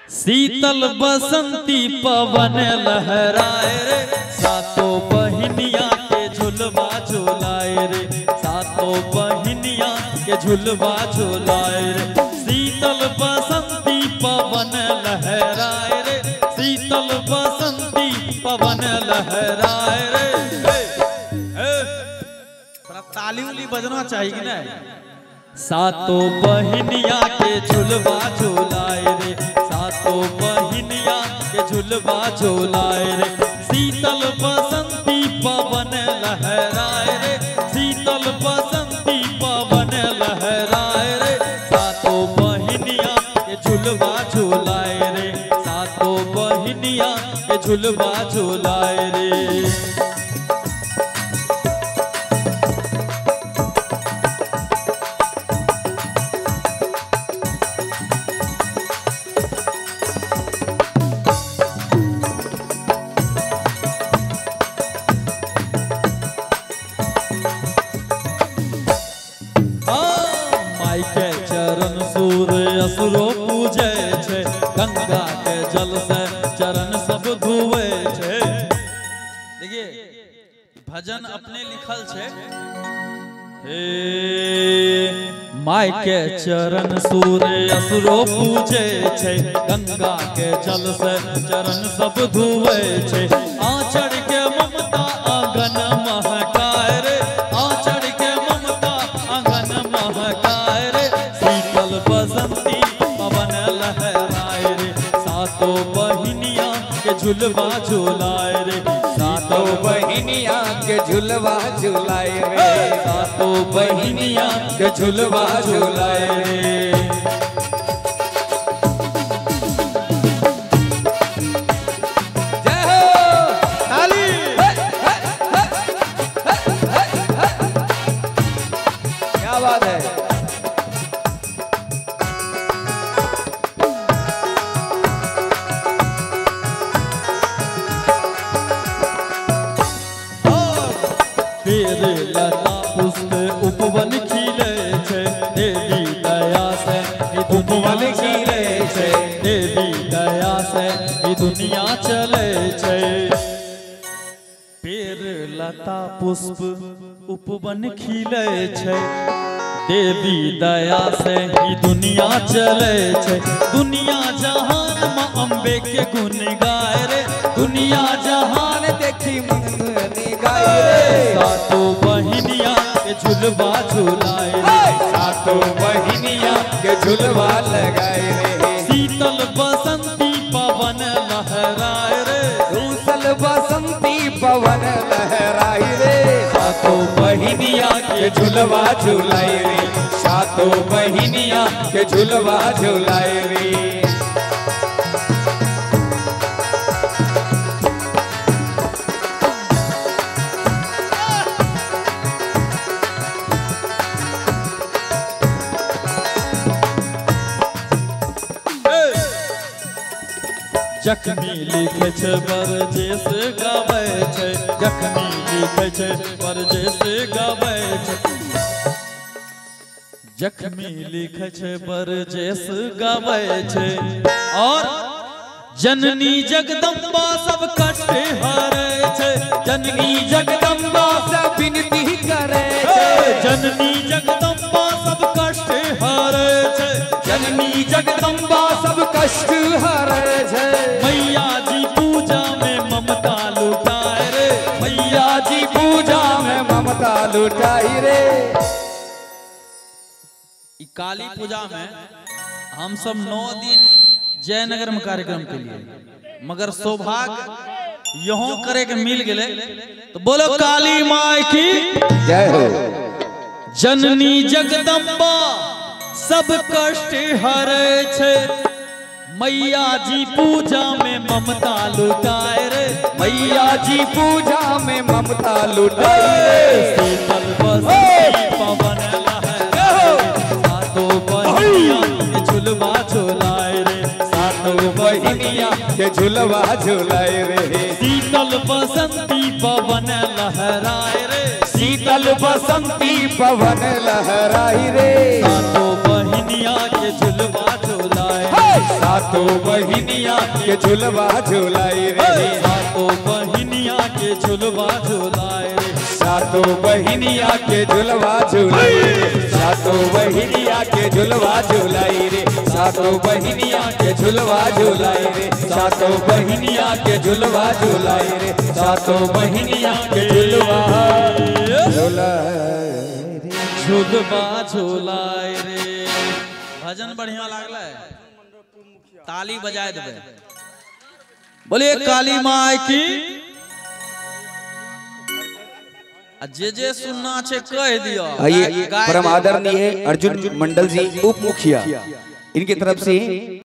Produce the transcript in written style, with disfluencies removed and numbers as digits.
शीतल बसंती पवन लहराए रे, सातों बहिनिया के झुलवा झुलाए रे, सातों बहिनिया के झुलवा झुलाए रे। शीतल बसंती पवन लहराए रे, शीतल बसंती पवन लहराए रे। ताली उली बजना चाहिए कि नहीं? सातों बहिनिया के झुलवा झुलाए रे, सातों बहिनिया के झुलवा झुलाए रे। शीतल बसंती पवन लहराए रे, शीतल बसंती पवन लहराए रे, सातों बहिनिया के झुलवा झुलाए रे, सातों बहिनिया के झुलवा झुलाए रे। असुरो पूजे छे, गंगा के जल से चरण सब धुए छे। देखिए भजन अपने लिखल छे, हे माई के चरण सूर्य असुरो पूजे छे, गंगा के जल से चरण सब धुए छे। आचर के ममता आंगन महकाए रे, आचर के ममता आंगन महकाए रे। शीतल बसंती पवन लहराए रे, सातों बहिनिया के झुलवा झुलाए रे, सातों बहिनिया के झुलवा झुलाए रे, सातों बहिनिया के झुलवा झुलाए रे। जय हो ताली। क्या बात है। तेरे लता पुष्प उपवन खिले छे, देवी दया से उपवन खिले छे, देवी दया से दुनिया चले छे। पेड़ लता पुष्प उपवन खिले छे, देवी दया से ही दुनिया चले छे। दुनिया जहान माँ अम्बे के गुण गाए रे, दुनिया जहान देखी मन गाए रे। सातों बहिनिया के झुलवा झुलाए रे, सातों बहिनिया के झुलवा लगाए रे। शीतल बसंती पवन लहराए रे, शीतल बसंती पवन लहराए रे। सातों बहिनिया के झुलवा झुलाए रे, सातों बहिनिया के झुलवा झुलाए रे। जखमी लिखे छे बरजेस गावे छे, जखमी लिखे छे बरजेस गावे छे, जखमी लिखे छे बरजेस गावे छे। और जननी जगदम्बा सब कष्ट हरे छे, जननी जगदम्बा सब विनती करे छे, जननी जगदम्बा सब कष्ट हरे छे, जननी जगदम्बा सब कष्ट हरे छे। मैया जी पूजा में ममता लुटाए रे, मैया जी पूजा में ममता लुटाई रे। काली पूजा में हम सब 9 दिन जयनगर में कार्यक्रम के लिए, मगर सौभाग्य यहाँ करे के मिल गए तो बोलो काली माई की जय हो। जननी जगदम्बा सब कष्ट हरे छे, मैया जी पूजा में ममता लुटाए रे, मैया जी पूजा में ममता लुटाई रे। शीतल बसंती पवन लहराए रे, सातों बहिनिया के झुलवा झुलाए रे, सातों बहिनिया के झुलवा झुलाए रे। शीतल बसंती पवन लहराए रे, शीतल बसंती पवन लहराई रे। सातों बहिनिया के झुलवा झुलाए, सातों बहिनिया के झुलवा झुलाई रे, सातों बहिनिया के झुलवा झुलाए रे, सातों बहिनिया के झुलवा झुलाई रे, सातों बहिनिया के झुलवा झुलाई रे, सातों बहिनिया के झुलवा झुलाई रे, सातों बहिनिया के झुलवा झुलाई रे, सातों बहिनिया के झुलवा झुलाई रे, झुलवा झुलाए रे। भजन बढ़िया लागला है, ताली बजाए देबे। बोलिए काली माई की। जे सुनना छे कह दियो। आइए परम आदरणीय अर्जुन मंडल जी उप मुखिया, इनकी तरफ से